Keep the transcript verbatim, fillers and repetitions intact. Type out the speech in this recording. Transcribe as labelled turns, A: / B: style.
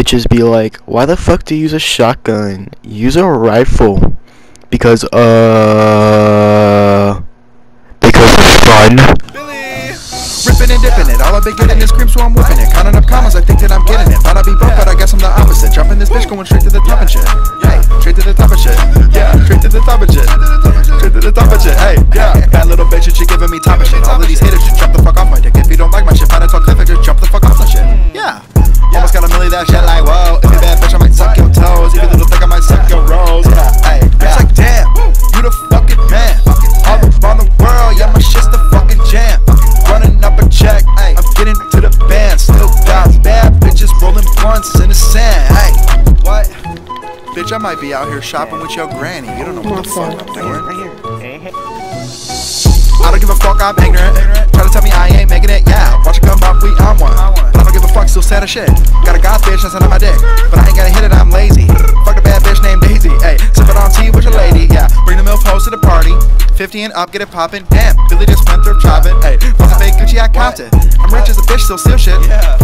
A: bitches be like, why the fuck do you use a shotgun? Use a rifle. Because, uh... because it's fun.
B: Billy! Ripping and dipping it, all I've been getting is cream, so I'm whipping it. Counting up commas, I think that I'm getting it. Thought I'd be broke, but I guess I'm the opposite. Jumping this bitch, going straight to the top and shit. Hey, straight to the top of shit. Yeah, straight to the top of shit. Straight to the top of shit. Hey, yeah. Bad little bitch, and she giving me top of shit. All of these haters just jump the fuck off my dick. If you don't like my shit, find a talk cliff and just jump the fuck off my shit. Yeah. Almost got a milli that shit like, whoa. If you bad bitch, I might suck your toes. If you little thick, I might suck your rolls. Yeah, hey, bitch like, damn, you the fucking man. All around the world, yeah, my shit's the fucking jam. Running up a check, ay, I'm getting to the band. Still got bad bitches rolling blunts in the sand. Hey, what? Bitch, I might be out here shopping with your granny. You don't know what the fuck I'm doing. I don't give a fuck, I'm ignorant. Try to tell me I ain't making it, yeah. Watch it come up, we on one. But I don't give a fuck, still sad as shit. Got a goth bitch that's under my dick, but I ain't gotta hit it, I'm lazy. Fuck a bad bitch named Daisy, ayy. Sippin' on tea with your lady, yeah. Bring the milf hoes to the party. fifty and up, get it poppin'. Damn, Billy just went through shopping, ayy. Want the fake Gucci, I copped it. I'm rich as a bitch, still steal shit.